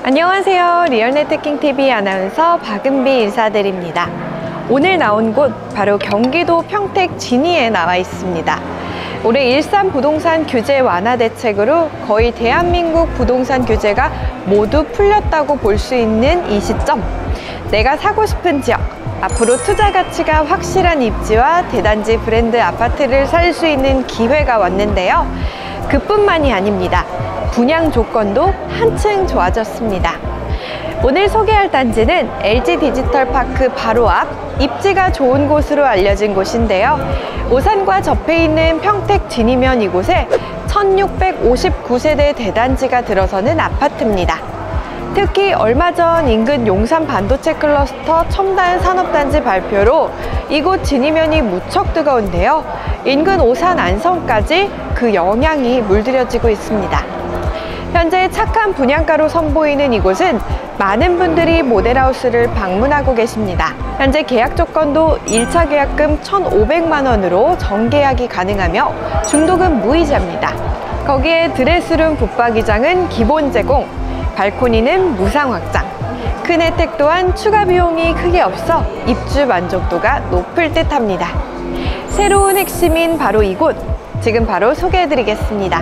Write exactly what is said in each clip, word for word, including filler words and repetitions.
안녕하세요. 리얼네트킹티비 아나운서 박은비 인사드립니다. 오늘 나온 곳 바로 경기도 평택 진이에 나와 있습니다. 올해 일산 부동산 규제 완화 대책으로 거의 대한민국 부동산 규제가 모두 풀렸다고 볼 수 있는 이 시점, 내가 사고 싶은 지역, 앞으로 투자 가치가 확실한 입지와 대단지 브랜드 아파트를 살 수 있는 기회가 왔는데요. 그뿐만이 아닙니다. 분양 조건도 한층 좋아졌습니다. 오늘 소개할 단지는 엘지 디지털파크 바로 앞, 입지가 좋은 곳으로 알려진 곳인데요. 오산과 접해 있는 평택 진이면 이곳에 천육백오십구 세대 대단지가 들어서는 아파트입니다. 특히 얼마 전 인근 용산 반도체 클러스터 첨단 산업단지 발표로 이곳 진이면이 무척 뜨거운데요. 인근 오산 안성까지 그 영향이 물들여지고 있습니다. 현재 착한 분양가로 선보이는 이곳은 많은 분들이 모델하우스를 방문하고 계십니다. 현재 계약 조건도 일 차 계약금 천오백만 원으로 정계약이 가능하며 중도금 무이자입니다. 거기에 드레스룸 붙박이장은 기본 제공, 발코니는 무상 확장. 큰 혜택 또한 추가 비용이 크게 없어 입주 만족도가 높을 듯 합니다. 새로운 핵심인 바로 이곳, 지금 바로 소개해드리겠습니다.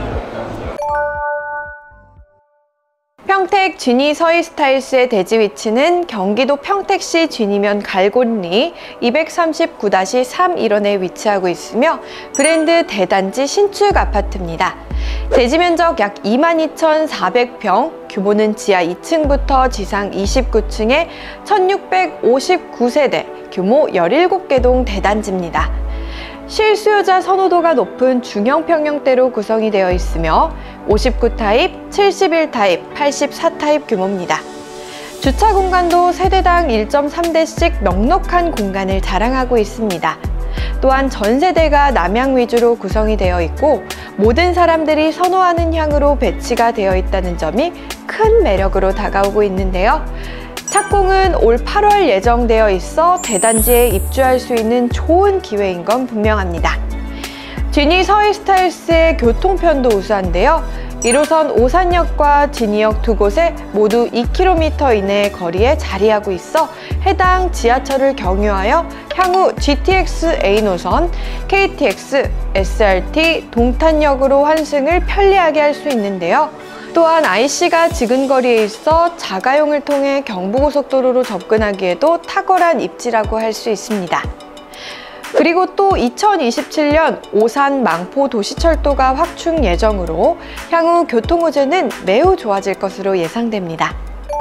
평택 진이 서희스타일스의 대지 위치는 경기도 평택시 진이면 갈곤리 이백삼십구 삼 일원에 위치하고 있으며 브랜드 대단지 신축 아파트입니다. 대지 면적 약 이만 이천사백 평, 규모는 지하 이 층부터 지상 이십구 층에 천육백오십구 세대, 규모 열일곱 개 동 대단지입니다. 실수요자 선호도가 높은 중형 평형대로 구성이 되어 있으며 오십구 타입, 칠십일 타입, 팔십사 타입 규모입니다. 주차 공간도 세대당 일 점 삼 대씩 넉넉한 공간을 자랑하고 있습니다. 또한 전 세대가 남향 위주로 구성이 되어 있고 모든 사람들이 선호하는 향으로 배치가 되어 있다는 점이 큰 매력으로 다가오고 있는데요. 착공은 올 팔월 예정되어 있어 대단지에 입주할 수 있는 좋은 기회인 건 분명합니다. 진이 서희스타일스의 교통편도 우수한데요. 일 호선 오산역과 진이역 두 곳에 모두 이 킬로미터 이내의 거리에 자리하고 있어 해당 지하철을 경유하여 향후 지티엑스 에이 노선, 케이티엑스, 에스알티, 동탄역으로 환승을 편리하게 할 수 있는데요. 또한 아이씨가 지근거리에 있어 자가용을 통해 경부고속도로로 접근하기에도 탁월한 입지라고 할 수 있습니다. 그리고 또 이천이십칠 년 오산 망포 도시철도가 확충 예정으로 향후 교통호재는 매우 좋아질 것으로 예상됩니다.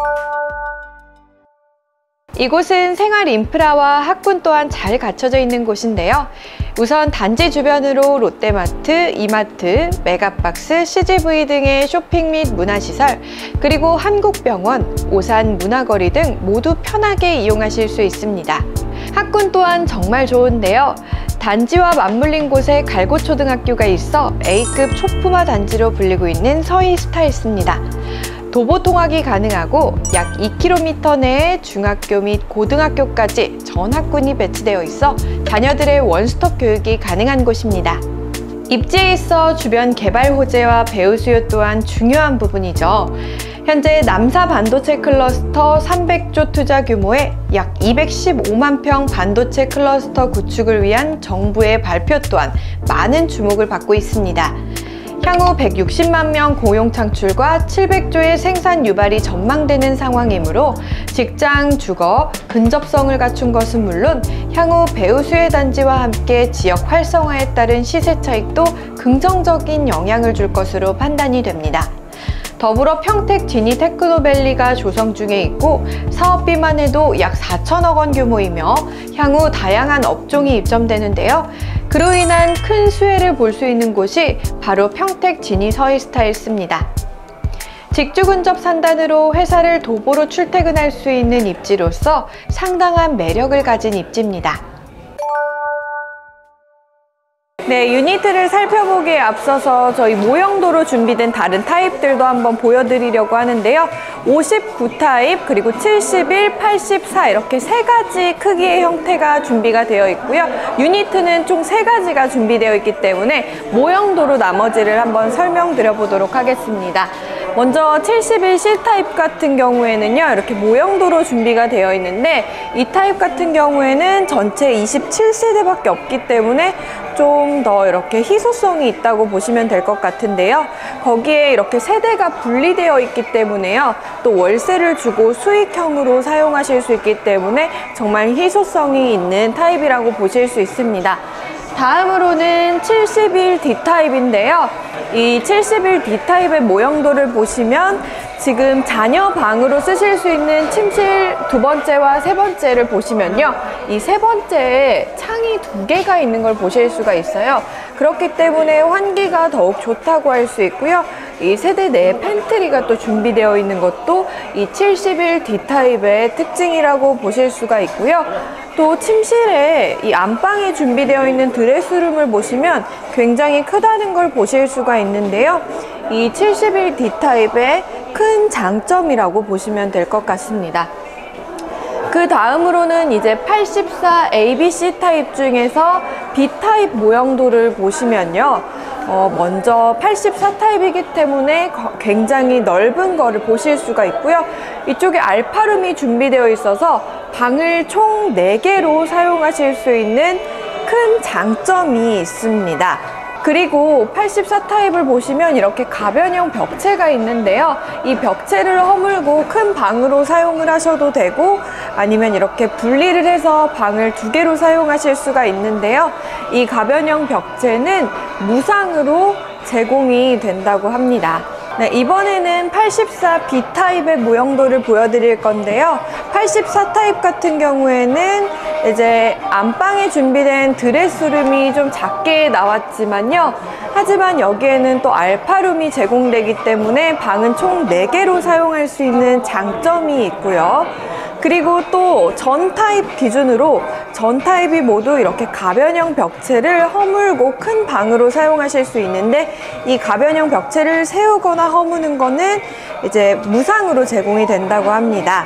이곳은 생활 인프라와 학군 또한 잘 갖춰져 있는 곳인데요. 우선 단지 주변으로 롯데마트, 이마트, 메가박스, 씨지브이 등의 쇼핑 및 문화시설, 그리고 한국병원, 오산 문화거리 등 모두 편하게 이용하실 수 있습니다. 학군 또한 정말 좋은데요. 단지와 맞물린 곳에 갈고초등학교가 있어 에이급 초품화 단지로 불리고 있는 서희스타일스입니다. 도보 통학이 가능하고 약 이 킬로미터 내에 중학교 및 고등학교까지 전 학군이 배치되어 있어 자녀들의 원스톱 교육이 가능한 곳입니다. 입지에 있어 주변 개발 호재와 배우 수요 또한 중요한 부분이죠. 현재 남사 반도체 클러스터 삼백조 투자 규모의 약 이백십오만 평 반도체 클러스터 구축을 위한 정부의 발표 또한 많은 주목을 받고 있습니다. 향후 백육십만 명 고용 창출과 칠백조의 생산 유발이 전망되는 상황이므로 직장, 주거, 근접성을 갖춘 것은 물론 향후 배우 수혜 단지와 함께 지역 활성화에 따른 시세 차익도 긍정적인 영향을 줄 것으로 판단이 됩니다. 더불어 평택 진이 테크노밸리가 조성 중에 있고 사업비만 해도 약 사천억 원 규모이며 향후 다양한 업종이 입점되는데요. 그로 인한 큰 수혜를 볼 수 있는 곳이 바로 평택 진이 서희스타일스입니다. 직주 근접 산단으로 회사를 도보로 출퇴근할 수 있는 입지로서 상당한 매력을 가진 입지입니다. 네, 유니트를 살펴보기에 앞서서 저희 모형도로 준비된 다른 타입들도 한번 보여드리려고 하는데요. 오십구 타입, 그리고 칠십일, 팔십사 이렇게 세 가지 크기의 형태가 준비가 되어 있고요. 유니트는 총 세 가지가 준비되어 있기 때문에 모형도로 나머지를 한번 설명드려 보도록 하겠습니다. 먼저 칠십일 씨 타입 같은 경우에는요, 이렇게 모형도로 준비가 되어 있는데 이 타입 같은 경우에는 전체 이십칠 세대밖에 없기 때문에 좀 더 이렇게 희소성이 있다고 보시면 될 것 같은데요. 거기에 이렇게 세대가 분리되어 있기 때문에요. 또 월세를 주고 수익형으로 사용하실 수 있기 때문에 정말 희소성이 있는 타입이라고 보실 수 있습니다. 다음으로는 칠십일 디 타입인데요. 이 칠십일 디 타입의 모형도를 보시면 지금 자녀 방으로 쓰실 수 있는 침실 두 번째와 세 번째를 보시면요, 이 세 번째에 창이 두 개가 있는 걸 보실 수가 있어요. 그렇기 때문에 환기가 더욱 좋다고 할 수 있고요. 이 세대 내에 팬트리가 또 준비되어 있는 것도 이 칠십일 디 타입의 특징이라고 보실 수가 있고요. 또 침실에 이 안방에 준비되어 있는 드레스룸을 보시면 굉장히 크다는 걸 보실 수가 있는데요. 이 칠십일 디 타입의 큰 장점이라고 보시면 될 것 같습니다. 그 다음으로는 이제 팔십사 에이 비 씨 타입 중에서 B 타입 모형도를 보시면요, 어, 먼저 팔십사 타입이기 때문에 굉장히 넓은 거를 보실 수가 있고요. 이쪽에 알파룸이 준비되어 있어서 방을 총 네 개로 사용하실 수 있는 큰 장점이 있습니다. 그리고 팔십사 타입을 보시면 이렇게 가변형 벽체가 있는데요. 이 벽체를 허물고 큰 방으로 사용을 하셔도 되고, 아니면 이렇게 분리를 해서 방을 두 개로 사용하실 수가 있는데요. 이 가변형 벽체는 무상으로 제공이 된다고 합니다. 네, 이번에는 팔십사 비 타입의 모형도를 보여드릴 건데요. 팔십사 타입 같은 경우에는 이제 안방에 준비된 드레스룸이 좀 작게 나왔지만요, 하지만 여기에는 또 알파룸이 제공되기 때문에 방은 총 네 개로 사용할 수 있는 장점이 있고요. 그리고 또 전 타입 기준으로 전 타입이 모두 이렇게 가변형 벽체를 허물고 큰 방으로 사용하실 수 있는데, 이 가변형 벽체를 세우거나 허무는 거는 이제 무상으로 제공이 된다고 합니다.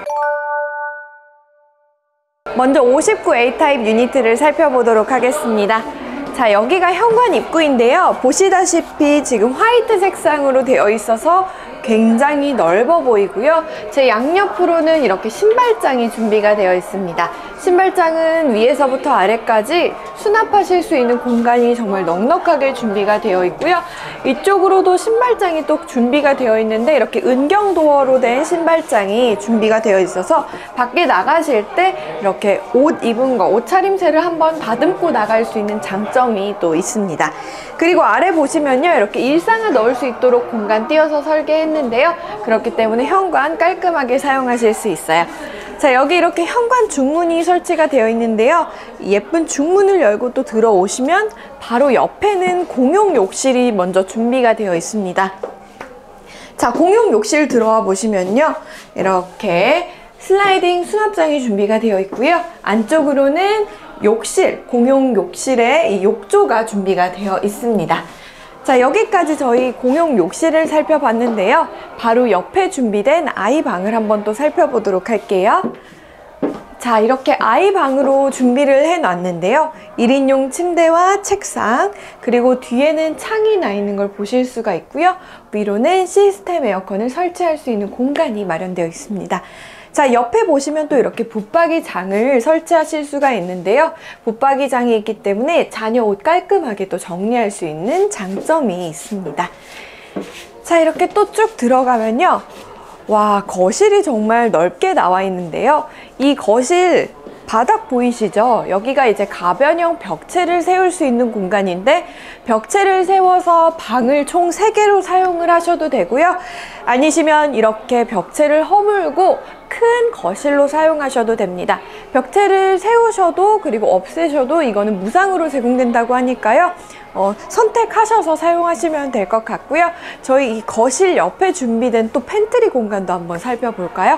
먼저 오십구 에이 타입 유니트를 살펴보도록 하겠습니다. 자, 여기가 현관 입구인데요. 보시다시피 지금 화이트 색상으로 되어 있어서 굉장히 넓어 보이고요. 제 양옆으로는 이렇게 신발장이 준비가 되어 있습니다. 신발장은 위에서부터 아래까지 수납하실 수 있는 공간이 정말 넉넉하게 준비가 되어 있고요. 이쪽으로도 신발장이 또 준비가 되어 있는데 이렇게 은경 도어로 된 신발장이 준비가 되어 있어서 밖에 나가실 때 이렇게 옷 입은 거, 옷차림새를 한번 다듬고 나갈 수 있는 장점이 또 있습니다. 그리고 아래 보시면요, 이렇게 일상을 넣을 수 있도록 공간 띄어서 설계했는데요. 그렇기 때문에 현관 깔끔하게 사용하실 수 있어요. 자, 여기 이렇게 현관 중문이 설치가 되어 있는데요. 예쁜 중문을 열고 또 들어오시면 바로 옆에는 공용 욕실이 먼저 준비가 되어 있습니다. 자, 공용 욕실 들어와 보시면요, 이렇게 슬라이딩 수납장이 준비가 되어 있고요. 안쪽으로는 욕실, 공용 욕실에 이 욕조가 준비가 되어 있습니다. 자, 여기까지 저희 공용 욕실을 살펴봤는데요. 바로 옆에 준비된 아이방을 한번 또 살펴보도록 할게요. 자, 이렇게 아이방으로 준비를 해놨는데요. 일 인용 침대와 책상, 그리고 뒤에는 창이 나 있는 걸 보실 수가 있고요. 위로는 시스템 에어컨을 설치할 수 있는 공간이 마련되어 있습니다. 자, 옆에 보시면 또 이렇게 붙박이장을 설치하실 수가 있는데요. 붙박이장이 있기 때문에 자녀 옷 깔끔하게 또 정리할 수 있는 장점이 있습니다. 자, 이렇게 또 쭉 들어가면요, 와, 거실이 정말 넓게 나와 있는데요. 이 거실 바닥 보이시죠? 여기가 이제 가변형 벽체를 세울 수 있는 공간인데, 벽체를 세워서 방을 총 세 개로 사용을 하셔도 되고요. 아니시면 이렇게 벽체를 허물고 큰 거실로 사용하셔도 됩니다. 벽체를 세우셔도 그리고 없애셔도 이거는 무상으로 제공된다고 하니까요. 어, 선택하셔서 사용하시면 될 것 같고요. 저희 이 거실 옆에 준비된 또 팬트리 공간도 한번 살펴볼까요?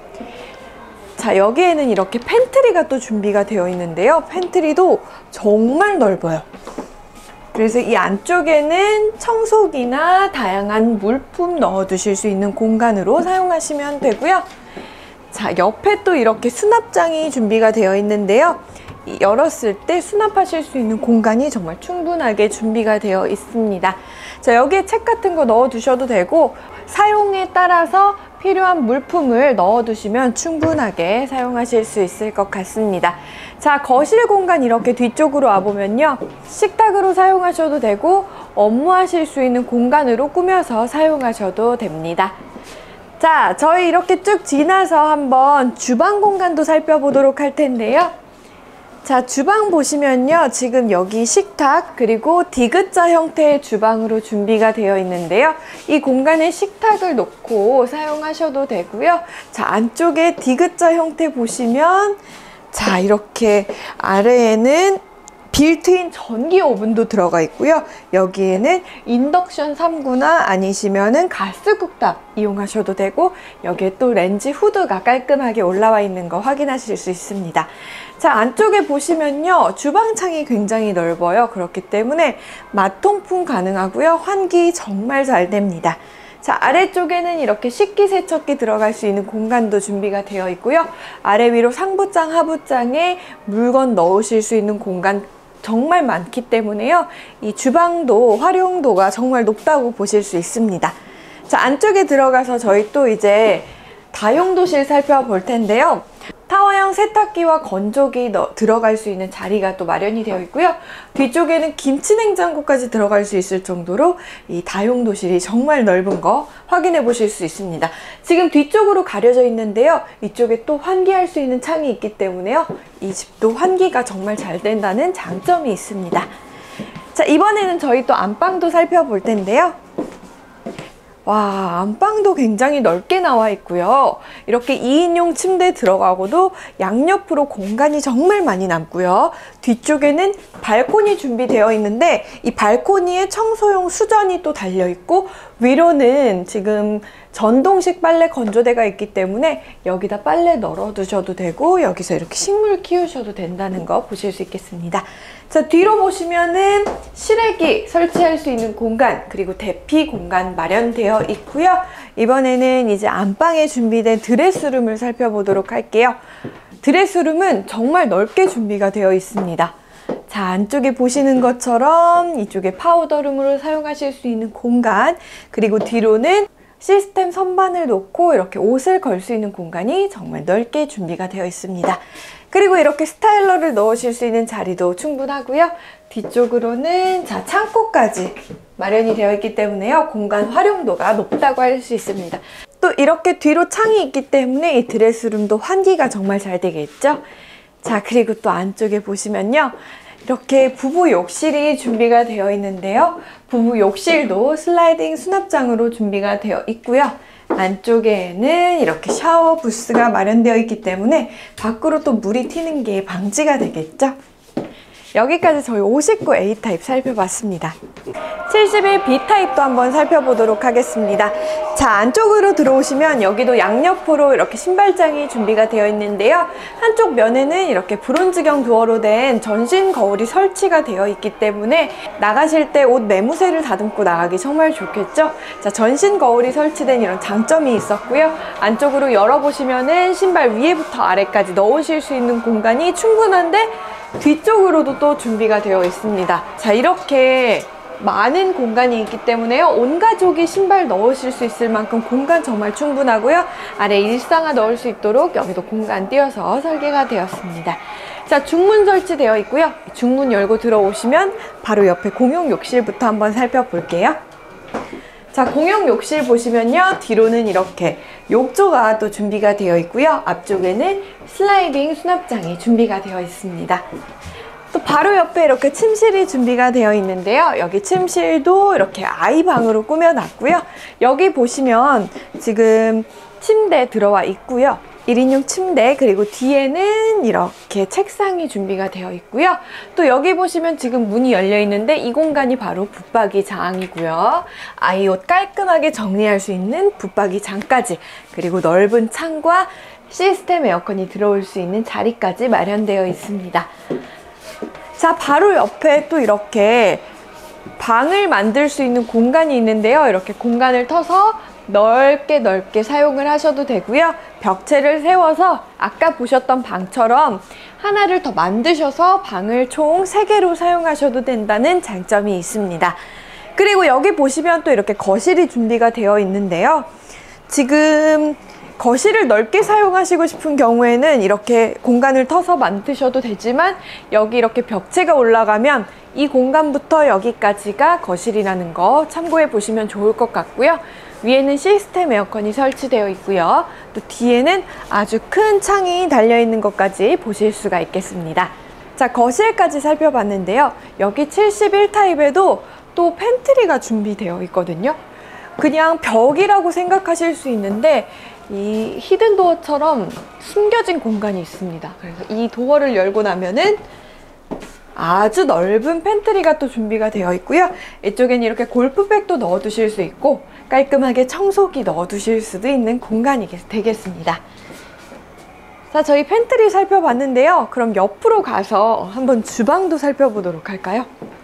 자, 여기에는 이렇게 팬트리가 또 준비가 되어 있는데요. 팬트리도 정말 넓어요. 그래서 이 안쪽에는 청소기나 다양한 물품 넣어두실 수 있는 공간으로 사용하시면 되고요. 자, 옆에 또 이렇게 수납장이 준비가 되어 있는데요. 열었을 때 수납하실 수 있는 공간이 정말 충분하게 준비가 되어 있습니다. 자, 여기에 책 같은 거 넣어 두셔도 되고, 사용에 따라서 필요한 물품을 넣어 두시면 충분하게 사용하실 수 있을 것 같습니다. 자, 거실 공간 이렇게 뒤쪽으로 와보면요, 식탁으로 사용하셔도 되고 업무하실 수 있는 공간으로 꾸며서 사용하셔도 됩니다. 자, 저희 이렇게 쭉 지나서 한번 주방 공간도 살펴보도록 할 텐데요. 자, 주방 보시면요, 지금 여기 식탁 그리고 디귿자 형태의 주방으로 준비가 되어 있는데요, 이 공간에 식탁을 놓고 사용하셔도 되고요. 자, 안쪽에 디귿자 형태 보시면, 자, 이렇게 아래에는 빌트인 전기 오븐도 들어가 있고요. 여기에는 인덕션 삼 구나 아니시면은 가스 쿡탑 이용하셔도 되고, 여기에 또 렌즈 후드가 깔끔하게 올라와 있는 거 확인하실 수 있습니다. 자, 안쪽에 보시면요, 주방창이 굉장히 넓어요. 그렇기 때문에 맛통풍 가능하고요. 환기 정말 잘 됩니다. 자, 아래쪽에는 이렇게 식기세척기 들어갈 수 있는 공간도 준비가 되어 있고요. 아래 위로 상부장, 하부장에 물건 넣으실 수 있는 공간 정말 많기 때문에요, 이 주방도 활용도가 정말 높다고 보실 수 있습니다. 자, 안쪽에 들어가서 저희 또 이제 다용도실 살펴볼 텐데요. 타워형 세탁기와 건조기 넣, 들어갈 수 있는 자리가 또 마련이 되어 있고요. 뒤쪽에는 김치냉장고까지 들어갈 수 있을 정도로 이 다용도실이 정말 넓은 거 확인해 보실 수 있습니다. 지금 뒤쪽으로 가려져 있는데요, 이쪽에 또 환기할 수 있는 창이 있기 때문에요, 이 집도 환기가 정말 잘 된다는 장점이 있습니다. 자, 이번에는 저희 또 안방도 살펴볼 텐데요. 와, 안방도 굉장히 넓게 나와 있고요. 이렇게 이 인용 침대 들어가고도 양옆으로 공간이 정말 많이 남고요. 뒤쪽에는 발코니 준비되어 있는데, 이 발코니에 청소용 수전이 또 달려 있고, 위로는 지금 전동식 빨래 건조대가 있기 때문에 여기다 빨래 널어 두셔도 되고, 여기서 이렇게 식물 키우셔도 된다는 거 보실 수 있겠습니다. 자, 뒤로 보시면은 실외기 설치할 수 있는 공간, 그리고 대피 공간 마련되어 있고요. 이번에는 이제 안방에 준비된 드레스룸을 살펴보도록 할게요. 드레스룸은 정말 넓게 준비가 되어 있습니다. 자, 안쪽에 보시는 것처럼 이쪽에 파우더룸으로 사용하실 수 있는 공간, 그리고 뒤로는 시스템 선반을 놓고 이렇게 옷을 걸 수 있는 공간이 정말 넓게 준비가 되어 있습니다. 그리고 이렇게 스타일러를 넣으실 수 있는 자리도 충분하고요. 뒤쪽으로는 자, 창고까지 마련이 되어 있기 때문에요, 공간 활용도가 높다고 할 수 있습니다. 또 이렇게 뒤로 창이 있기 때문에 이 드레스룸도 환기가 정말 잘 되겠죠. 자, 그리고 또 안쪽에 보시면요, 이렇게 부부 욕실이 준비가 되어 있는데요, 부부 욕실도 슬라이딩 수납장으로 준비가 되어 있고요. 안쪽에는 이렇게 샤워 부스가 마련되어 있기 때문에 밖으로 또 물이 튀는 게 방지가 되겠죠. 여기까지 저희 오십구 에이 타입 살펴봤습니다. 칠십일 비 타입도 한번 살펴보도록 하겠습니다. 자, 안쪽으로 들어오시면 여기도 양옆으로 이렇게 신발장이 준비가 되어 있는데요, 한쪽 면에는 이렇게 브론즈경 도어로 된 전신 거울이 설치가 되어 있기 때문에 나가실 때 옷 매무새를 다듬고 나가기 정말 좋겠죠. 자, 전신 거울이 설치된 이런 장점이 있었고요. 안쪽으로 열어보시면은 신발 위에부터 아래까지 넣으실 수 있는 공간이 충분한데, 뒤쪽으로도 또 준비가 되어 있습니다. 자, 이렇게 많은 공간이 있기 때문에요, 온 가족이 신발 넣으실 수 있을 만큼 공간 정말 충분하고요. 아래 일상화 넣을 수 있도록 여기도 공간 띄어서 설계가 되었습니다. 자, 중문 설치되어 있고요. 중문 열고 들어오시면 바로 옆에 공용 욕실부터 한번 살펴볼게요. 자, 공용 욕실 보시면요, 뒤로는 이렇게 욕조가 또 준비가 되어 있고요. 앞쪽에는 슬라이딩 수납장이 준비가 되어 있습니다. 또 바로 옆에 이렇게 침실이 준비가 되어 있는데요, 여기 침실도 이렇게 아이방으로 꾸며놨고요. 여기 보시면 지금 침대 들어와 있고요. 일 인용 침대, 그리고 뒤에는 이렇게 책상이 준비가 되어 있고요. 또 여기 보시면 지금 문이 열려 있는데, 이 공간이 바로 붙박이 장이고요. 아이 옷 깔끔하게 정리할 수 있는 붙박이 장까지, 그리고 넓은 창과 시스템 에어컨이 들어올 수 있는 자리까지 마련되어 있습니다. 자, 바로 옆에 또 이렇게 방을 만들 수 있는 공간이 있는데요, 이렇게 공간을 터서 넓게 넓게 사용을 하셔도 되고요. 벽체를 세워서 아까 보셨던 방처럼 하나를 더 만드셔서 방을 총 세 개로 사용하셔도 된다는 장점이 있습니다. 그리고 여기 보시면 또 이렇게 거실이 준비가 되어 있는데요. 지금 거실을 넓게 사용하시고 싶은 경우에는 이렇게 공간을 터서 만드셔도 되지만, 여기 이렇게 벽체가 올라가면 이 공간부터 여기까지가 거실이라는 거 참고해 보시면 좋을 것 같고요. 위에는 시스템 에어컨이 설치되어 있고요. 또 뒤에는 아주 큰 창이 달려 있는 것까지 보실 수가 있겠습니다. 자, 거실까지 살펴봤는데요. 여기 칠십일 타입에도 또 팬트리가 준비되어 있거든요. 그냥 벽이라고 생각하실 수 있는데 이 히든 도어처럼 숨겨진 공간이 있습니다. 그래서 이 도어를 열고 나면은 아주 넓은 팬트리가 또 준비가 되어 있고요. 이쪽엔 이렇게 골프백도 넣어 두실 수 있고 깔끔하게 청소기 넣어 두실 수도 있는 공간이 되겠습니다. 자, 저희 팬트리 살펴봤는데요. 그럼 옆으로 가서 한번 주방도 살펴보도록 할까요?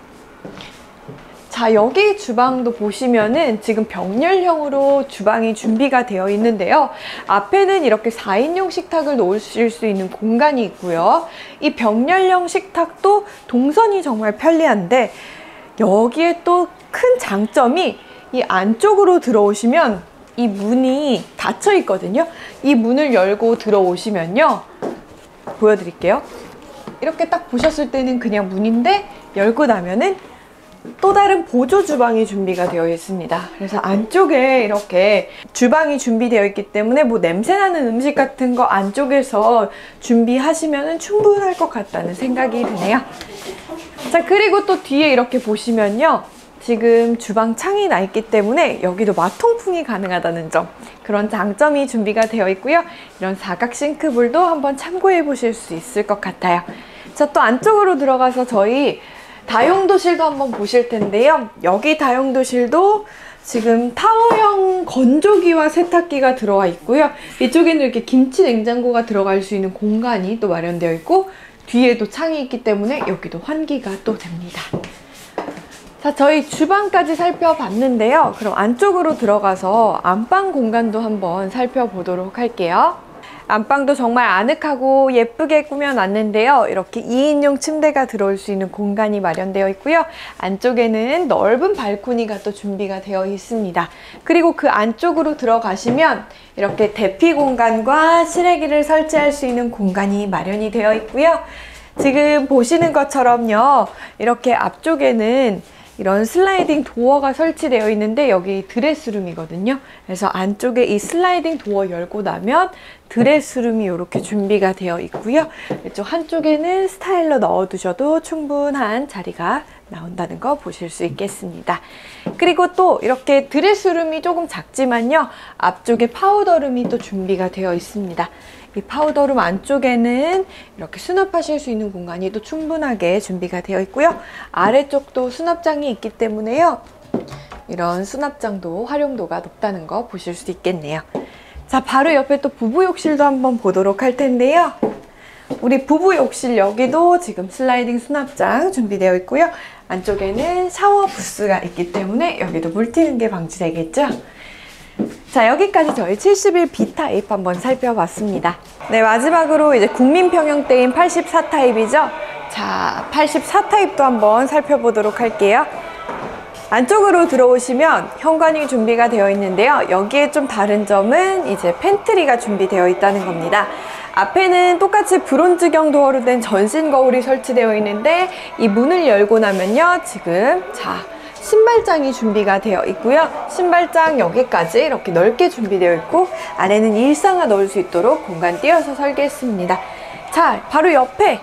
자, 여기 주방도 보시면은 지금 병렬형으로 주방이 준비가 되어 있는데요. 앞에는 이렇게 사 인용 식탁을 놓으실 수 있는 공간이 있고요. 이 병렬형 식탁도 동선이 정말 편리한데, 여기에 또 큰 장점이 이 안쪽으로 들어오시면 이 문이 닫혀 있거든요. 이 문을 열고 들어오시면요, 보여드릴게요. 이렇게 딱 보셨을 때는 그냥 문인데, 열고 나면은 또 다른 보조 주방이 준비가 되어 있습니다. 그래서 안쪽에 이렇게 주방이 준비되어 있기 때문에 뭐 냄새나는 음식 같은 거 안쪽에서 준비하시면 충분할 것 같다는 생각이 드네요. 자, 그리고 또 뒤에 이렇게 보시면요, 지금 주방 창이 나 있기 때문에 여기도 마통풍이 가능하다는 점, 그런 장점이 준비가 되어 있고요. 이런 사각 싱크볼도 한번 참고해 보실 수 있을 것 같아요. 자, 또 안쪽으로 들어가서 저희 다용도실도 한번 보실 텐데요. 여기 다용도실도 지금 타워형 건조기와 세탁기가 들어와 있고요. 이쪽에는 이렇게 김치 냉장고가 들어갈 수 있는 공간이 또 마련되어 있고, 뒤에도 창이 있기 때문에 여기도 환기가 또 됩니다. 자, 저희 주방까지 살펴봤는데요. 그럼 안쪽으로 들어가서 안방 공간도 한번 살펴보도록 할게요. 안방도 정말 아늑하고 예쁘게 꾸며놨는데요. 이렇게 이 인용 침대가 들어올 수 있는 공간이 마련되어 있고요. 안쪽에는 넓은 발코니가 또 준비가 되어 있습니다. 그리고 그 안쪽으로 들어가시면 이렇게 대피 공간과 실외기를 설치할 수 있는 공간이 마련이 되어 있고요. 지금 보시는 것처럼요, 이렇게 앞쪽에는 이런 슬라이딩 도어가 설치되어 있는데 여기 드레스룸이거든요. 그래서 안쪽에 이 슬라이딩 도어 열고 나면 드레스룸이 이렇게 준비가 되어 있고요. 이쪽 한쪽에는 스타일러 넣어두셔도 충분한 자리가 나온다는 거 보실 수 있겠습니다. 그리고 또 이렇게 드레스룸이 조금 작지만요, 앞쪽에 파우더룸이 또 준비가 되어 있습니다. 이 파우더룸 안쪽에는 이렇게 수납하실 수 있는 공간이 또 충분하게 준비가 되어 있고요. 아래쪽도 수납장이 있기 때문에요, 이런 수납장도 활용도가 높다는 거 보실 수 있겠네요. 자, 바로 옆에 또 부부 욕실도 한번 보도록 할 텐데요. 우리 부부 욕실 여기도 지금 슬라이딩 수납장 준비되어 있고요. 안쪽에는 샤워 부스가 있기 때문에 여기도 물 튀는 게 방지되겠죠. 자, 여기까지 저희 칠십일 비 타입 한번 살펴봤습니다. 네, 마지막으로 이제 국민평형대인 팔십사 타입이죠. 자, 팔십사 타입도 한번 살펴보도록 할게요. 안쪽으로 들어오시면 현관이 준비가 되어 있는데요. 여기에 좀 다른 점은 이제 팬트리가 준비되어 있다는 겁니다. 앞에는 똑같이 브론즈경 도어로 된 전신 거울이 설치되어 있는데, 이 문을 열고 나면요, 지금 자, 신발장이 준비가 되어 있고요. 신발장 여기까지 이렇게 넓게 준비되어 있고, 안에는 일상화 넣을 수 있도록 공간 띄어서 설계했습니다. 자, 바로 옆에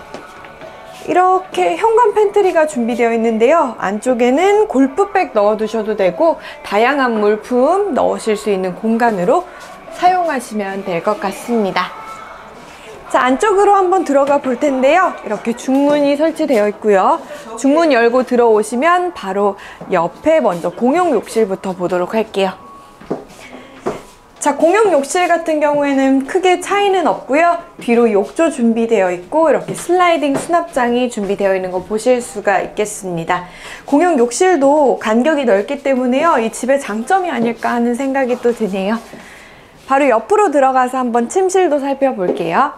이렇게 현관 팬트리가 준비되어 있는데요. 안쪽에는 골프백 넣어두셔도 되고 다양한 물품 넣으실 수 있는 공간으로 사용하시면 될 것 같습니다. 자, 안쪽으로 한번 들어가 볼 텐데요. 이렇게 중문이 설치되어 있고요. 중문 열고 들어오시면 바로 옆에 먼저 공용 욕실부터 보도록 할게요. 자, 공용 욕실 같은 경우에는 크게 차이는 없고요. 뒤로 욕조 준비되어 있고 이렇게 슬라이딩 수납장이 준비되어 있는 거 보실 수가 있겠습니다. 공용 욕실도 간격이 넓기 때문에요. 이 집의 장점이 아닐까 하는 생각이 또 드네요. 바로 옆으로 들어가서 한번 침실도 살펴볼게요.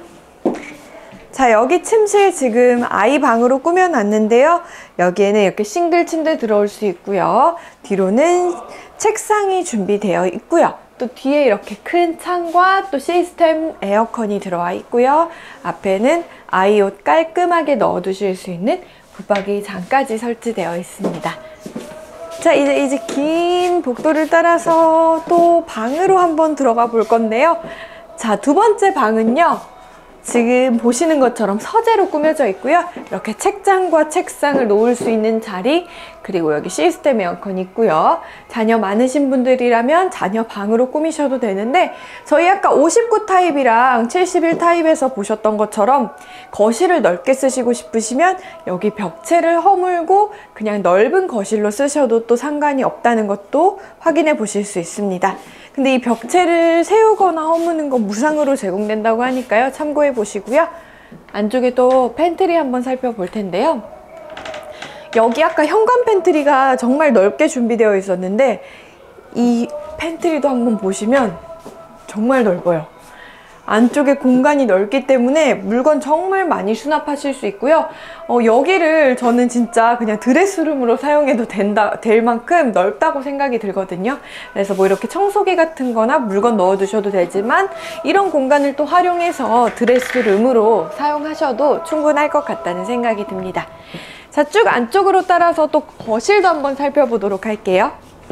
자, 여기 침실 지금 아이 방으로 꾸며놨는데요. 여기에는 이렇게 싱글 침대 들어올 수 있고요. 뒤로는 책상이 준비되어 있고요. 또 뒤에 이렇게 큰 창과 또 시스템 에어컨이 들어와 있고요. 앞에는 아이 옷 깔끔하게 넣어 두실 수 있는 붙박이 장까지 설치되어 있습니다. 자, 이제 이제 긴 복도를 따라서 또 방으로 한번 들어가 볼 건데요. 자, 두 번째 방은요, 지금 보시는 것처럼 서재로 꾸며져 있고요. 이렇게 책장과 책상을 놓을 수 있는 자리, 그리고 여기 시스템 에어컨 있고요. 자녀 많으신 분들이라면 자녀 방으로 꾸미셔도 되는데, 저희 아까 오십구 타입이랑 칠십일 타입에서 보셨던 것처럼 거실을 넓게 쓰시고 싶으시면 여기 벽체를 허물고 그냥 넓은 거실로 쓰셔도 또 상관이 없다는 것도 확인해 보실 수 있습니다. 근데 이 벽체를 세우거나 허무는 건 무상으로 제공된다고 하니까요. 참고해 보시고요. 안쪽에 또 팬트리 한번 살펴볼 텐데요. 여기 아까 현관 팬트리가 정말 넓게 준비되어 있었는데 이 팬트리도 한번 보시면 정말 넓어요. 안쪽에 공간이 넓기 때문에 물건 정말 많이 수납하실 수 있고요. 어, 여기를 저는 진짜 그냥 드레스룸으로 사용해도 된다, 될 만큼 넓다고 생각이 들거든요. 그래서 뭐 이렇게 청소기 같은 거나 물건 넣어 두셔도 되지만 이런 공간을 또 활용해서 드레스룸으로 사용하셔도 충분할 것 같다는 생각이 듭니다. 자, 쭉 안쪽으로 따라서 또 거실도 한번 살펴보도록 할게요.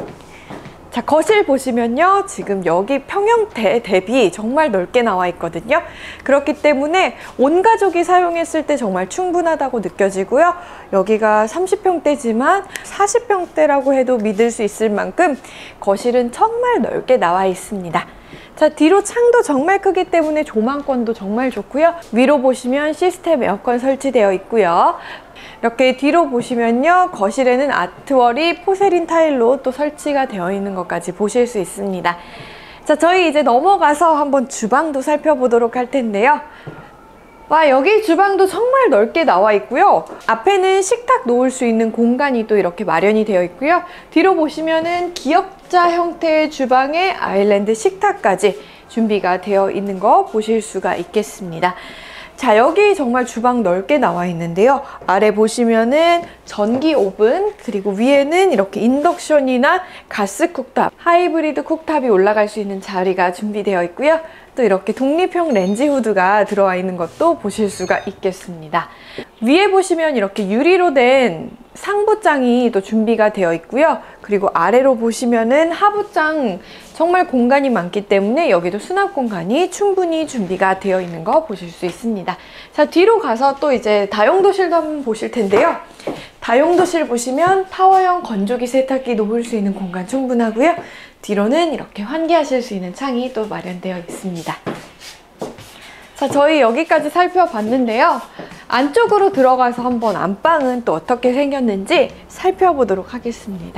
자, 거실 보시면요. 지금 여기 평형대 대비 정말 넓게 나와 있거든요. 그렇기 때문에 온 가족이 사용했을 때 정말 충분하다고 느껴지고요. 여기가 삼십 평대지만 사십 평대라고 해도 믿을 수 있을 만큼 거실은 정말 넓게 나와 있습니다. 자, 뒤로 창도 정말 크기 때문에 조망권도 정말 좋고요. 위로 보시면 시스템 에어컨 설치되어 있고요. 이렇게 뒤로 보시면요, 거실에는 아트월이 포세린 타일로 또 설치가 되어 있는 것까지 보실 수 있습니다. 자, 저희 이제 넘어가서 한번 주방도 살펴보도록 할 텐데요. 와, 여기 주방도 정말 넓게 나와 있고요. 앞에는 식탁 놓을 수 있는 공간이 또 이렇게 마련이 되어 있고요. 뒤로 보시면은 기역자 형태의 주방에 아일랜드 식탁까지 준비가 되어 있는 거 보실 수가 있겠습니다. 자, 여기 정말 주방 넓게 나와 있는데요. 아래 보시면은 전기 오븐, 그리고 위에는 이렇게 인덕션이나 가스 쿡탑, 하이브리드 쿡탑이 올라갈 수 있는 자리가 준비되어 있고요. 또 이렇게 독립형 렌지 후드가 들어와 있는 것도 보실 수가 있겠습니다. 위에 보시면 이렇게 유리로 된 상부장이 또 준비가 되어 있고요. 그리고 아래로 보시면은 하부장, 정말 공간이 많기 때문에 여기도 수납 공간이 충분히 준비가 되어 있는 거 보실 수 있습니다. 자, 뒤로 가서 또 이제 다용도실도 한번 보실 텐데요. 다용도실 보시면 파워형 건조기 세탁기 놓을 수 있는 공간 충분하고요. 뒤로는 이렇게 환기하실 수 있는 창이 또 마련되어 있습니다. 자, 저희 여기까지 살펴봤는데요. 안쪽으로 들어가서 한번 안방은 또 어떻게 생겼는지 살펴보도록 하겠습니다.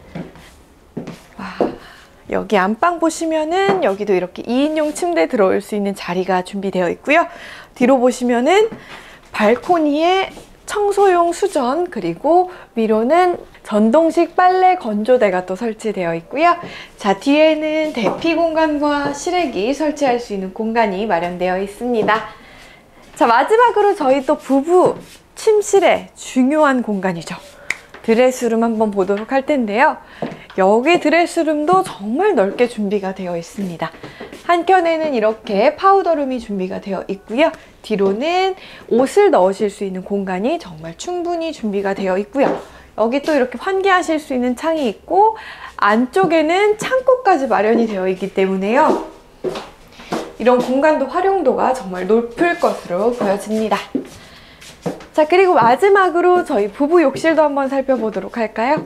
와, 여기 안방 보시면은 여기도 이렇게 이 인용 침대 들어올 수 있는 자리가 준비되어 있고요. 뒤로 보시면은 발코니에 청소용 수전, 그리고 위로는 전동식 빨래 건조대가 또 설치되어 있고요. 자, 뒤에는 대피 공간과 실외기 설치할 수 있는 공간이 마련되어 있습니다. 자, 마지막으로 저희 또 부부 침실의 중요한 공간이죠. 드레스룸 한번 보도록 할 텐데요. 여기 드레스룸도 정말 넓게 준비가 되어 있습니다. 한켠에는 이렇게 파우더룸이 준비가 되어 있고요. 뒤로는 옷을 넣으실 수 있는 공간이 정말 충분히 준비가 되어 있고요. 여기 또 이렇게 환기하실 수 있는 창이 있고 안쪽에는 창고까지 마련이 되어 있기 때문에요. 이런 공간도 활용도가 정말 높을 것으로 보여집니다. 자, 그리고 마지막으로 저희 부부 욕실도 한번 살펴보도록 할까요?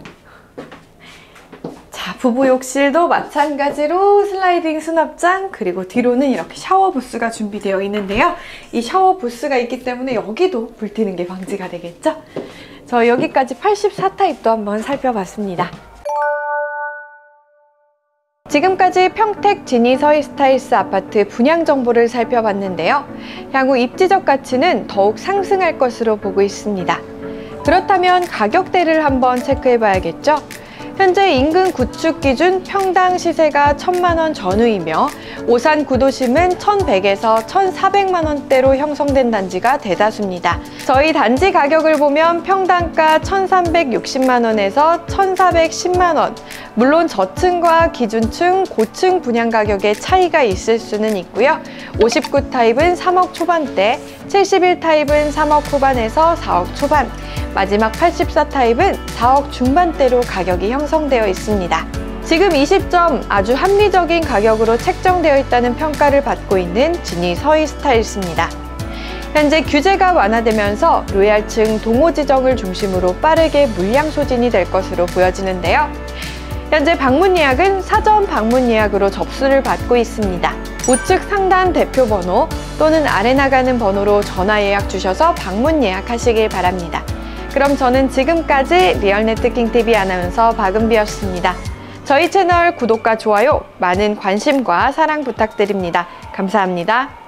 자, 부부 욕실도 마찬가지로 슬라이딩 수납장, 그리고 뒤로는 이렇게 샤워 부스가 준비되어 있는데요. 이 샤워 부스가 있기 때문에 여기도 불 튀는 게 방지가 되겠죠? 저 여기까지 팔십사 타입도 한번 살펴봤습니다. 지금까지 평택 지니 서희스타일스 아파트 분양 정보를 살펴봤는데요. 향후 입지적 가치는 더욱 상승할 것으로 보고 있습니다. 그렇다면 가격대를 한번 체크해 봐야겠죠? 현재 인근 구축 기준 평당 시세가 천만 원 전후이며 오산 구도심은 천백에서 천사백만 원대로 형성된 단지가 대다수입니다. 저희 단지 가격을 보면 평당가 천삼백육십만 원에서 천사백십만 원, 물론 저층과 기준층, 고층 분양 가격의 차이가 있을 수는 있고요. 오십구 타입은 삼억 초반대, 칠십일 타입은 삼억 후반에서 사억 초반, 마지막 팔십사 타입은 사억 중반대로 가격이 형성되어 있습니다. 지금 이 시점 아주 합리적인 가격으로 책정되어 있다는 평가를 받고 있는 지니 서희스타일스입니다. 현재 규제가 완화되면서 로얄층 동호 지정을 중심으로 빠르게 물량 소진이 될 것으로 보여지는데요. 현재 방문 예약은 사전 방문 예약으로 접수를 받고 있습니다. 우측 상단 대표 번호 또는 아래 나가는 번호로 전화 예약 주셔서 방문 예약하시길 바랍니다. 그럼 저는 지금까지 리얼네트킹티비 아나운서 박은비였습니다. 저희 채널 구독과 좋아요, 많은 관심과 사랑 부탁드립니다. 감사합니다.